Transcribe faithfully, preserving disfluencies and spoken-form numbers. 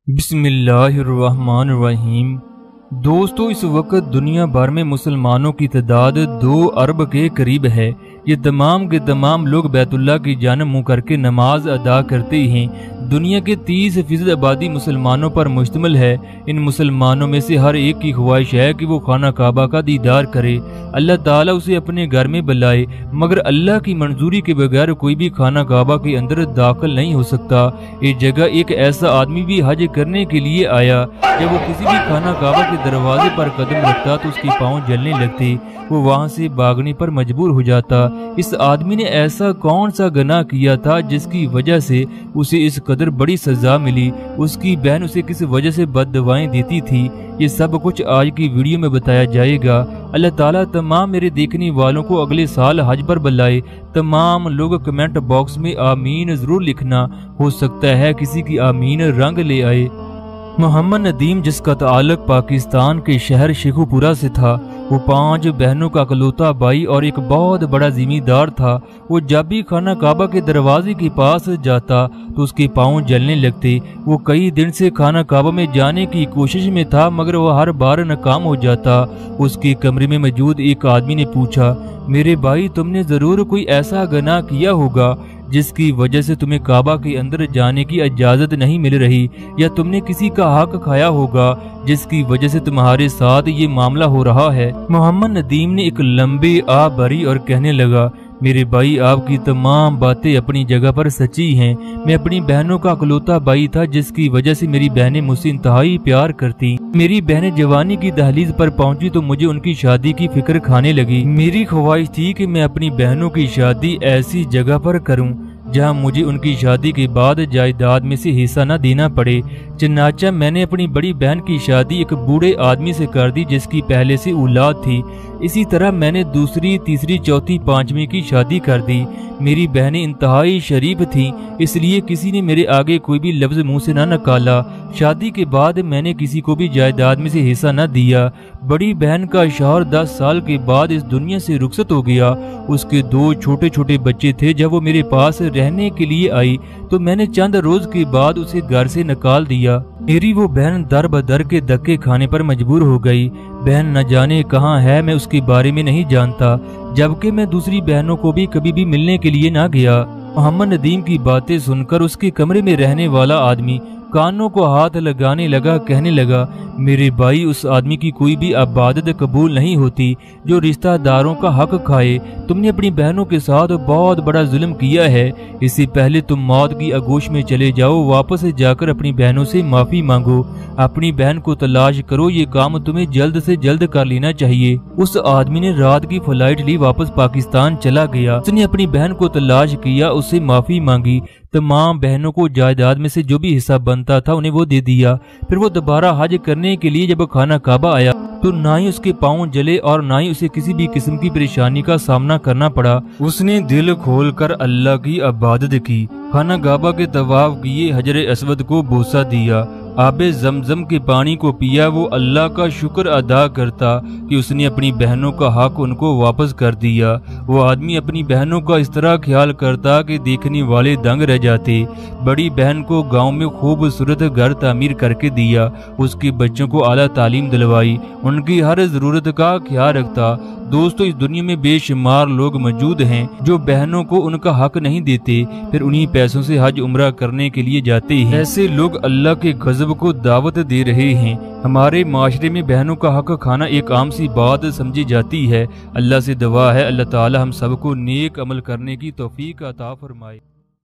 बिस्मिल्लाहिर्रहमानिर्रहीम। दोस्तों, इस वक्त दुनिया भर में मुसलमानों की तादाद दो अरब के करीब है। ये तमाम के तमाम लोग बैतुल्लाह की जानब मुँह करके नमाज अदा करते हैं। दुनिया के तीस फीसद आबादी मुसलमानों पर मुश्तमिल है। इन मुसलमानों में से हर एक की ख्वाहिश है कि वो खाना काबा का दीदार करे, अल्लाह ताला उसे अपने घर में बुलाए, मगर अल्लाह की मंजूरी के बगैर कोई भी खाना काबा के अंदर दाखिल नहीं हो सकता। इस जगह एक ऐसा आदमी भी हज करने के लिए आया। जब वो किसी भी खाना काबा के दरवाजे पर कदम रखता तो उसके पाँव जलने लगते, वो वहाँ से भागने पर मजबूर हो जाता। इस आदमी ने ऐसा कौन सा गुनाह किया था जिसकी वजह से उसे इस कदर बड़ी सजा मिली? उसकी बहन उसे किस वजह से बददुआएं देती थी? ये सब कुछ आज की वीडियो में बताया जाएगा। अल्लाह ताला तमाम मेरे देखने वालों को अगले साल हज पर बुलाए। तमाम लोग कमेंट बॉक्स में आमीन जरूर लिखना, हो सकता है किसी की आमीन रंग ले आए। मोहम्मद नदीम, जिसका ताल्लुक पाकिस्तान के शहर शेखुपुरा से था, वो पांच बहनों का इकलौता भाई और एक बहुत बड़ा जिम्मेदार था। वो जब भी खाना काबा के दरवाजे के पास जाता तो उसके पाँव जलने लगते। वो कई दिन से खाना काबा में जाने की कोशिश में था, मगर वो हर बार नाकाम हो जाता। उसके कमरे में मौजूद एक आदमी ने पूछा, मेरे भाई, तुमने जरूर कोई ऐसा गुनाह किया होगा जिसकी वजह से तुम्हें काबा के अंदर जाने की इजाजत नहीं मिल रही, या तुमने किसी का हक खाया होगा जिसकी वजह से तुम्हारे साथ ये मामला हो रहा है। मोहम्मद नदीम ने एक लंबी आ भरी और कहने लगा, मेरे भाई, आपकी तमाम बातें अपनी जगह पर सच्ची हैं। मैं अपनी बहनों का इकलौता भाई था, जिसकी वजह से मेरी बहनें मुझसे इंतहाई प्यार करती। मेरी बहनें जवानी की दहलीज पर पहुंची तो मुझे उनकी शादी की फिक्र खाने लगी। मेरी ख्वाहिश थी कि मैं अपनी बहनों की शादी ऐसी जगह पर करूं जहां मुझे उनकी शादी के बाद जायदाद में से हिस्सा न देना पड़े। चनाचा मैंने अपनी बड़ी बहन की शादी एक बूढ़े आदमी से कर दी जिसकी पहले से औलाद थी। इसी तरह मैंने दूसरी, तीसरी, चौथी, पांचवी की शादी कर दी। मेरी बहनें इंतहाई शरीफ थीं, इसलिए किसी ने मेरे आगे कोई भी लफ्ज मुंह से न निकाला। शादी के बाद मैंने किसी को भी जायदाद में से हिस्सा न दिया। बड़ी बहन का शौहर दस साल के बाद इस दुनिया से रुखसत हो गया। उसके दो छोटे छोटे बच्चे थे। जब वो मेरे पास रहने के लिए आई तो मैंने चंद रोज के बाद उसे घर से निकाल दिया। मेरी वो बहन दर बदर के धक्के खाने पर मजबूर हो गई। बहन न जाने कहाँ है, मैं उसके बारे में नहीं जानता, जबकि मैं दूसरी बहनों को भी कभी भी मिलने के लिए ना गया। मोहम्मद नदीम की बातें सुनकर उसके कमरे में रहने वाला आदमी कानों को हाथ लगाने लगा, कहने लगा, मेरे भाई, उस आदमी की कोई भी इबादत कबूल नहीं होती जो रिश्तेदारों का हक खाए। तुमने अपनी बहनों के साथ बहुत बड़ा जुल्म किया है। इससे पहले तुम मौत की आगोश में चले जाओ, वापस जाकर अपनी बहनों से माफी मांगो, अपनी बहन को तलाश करो। ये काम तुम्हें जल्द से जल्द कर लेना चाहिए। उस आदमी ने रात की फ्लाइट ली, वापस पाकिस्तान चला गया। उसने अपनी बहन को तलाश किया, उससे माफी मांगी। तमाम बहनों को जायदाद में से जो भी हिस्सा बनता था उन्हें वो दे दिया। फिर वो दोबारा हज करने के लिए जब खाना काबा आया तो ना ही उसके पाँव जले और ना ही उसे किसी भी किस्म की परेशानी का सामना करना पड़ा। उसने दिल खोलकर अल्लाह की इबादत की, खाना काबा के तवाफ किए, हजर अस्वद को बोसा दिया, आबे जमजम के पानी को पिया। वो अल्लाह का शुक्र अदा करता कि उसने अपनी बहनों का हक उनको वापस कर दिया। वो आदमी अपनी बहनों का इस तरह ख्याल करता कि देखने वाले दंग रह जाते। बड़ी बहन को गांव में खूबसूरत घर तामीर करके दिया, उसके बच्चों को आला तालीम दिलवाई, उनकी हर जरूरत का ख्याल रखता। दोस्तों, इस दुनिया में बेशुमार लोग मौजूद हैं जो बहनों को उनका हक नहीं देते, फिर उन्हीं पैसों से हज उम्रा करने के लिए जाते हैं। ऐसे लोग अल्लाह के गजब को दावत दे रहे हैं। हमारे माशरे में बहनों का हक खाना एक आम सी बात समझी जाती है। अल्लाह से दुआ है, अल्लाह ताला हम सबको नेक अमल करने की तौफीक अता फरमाए।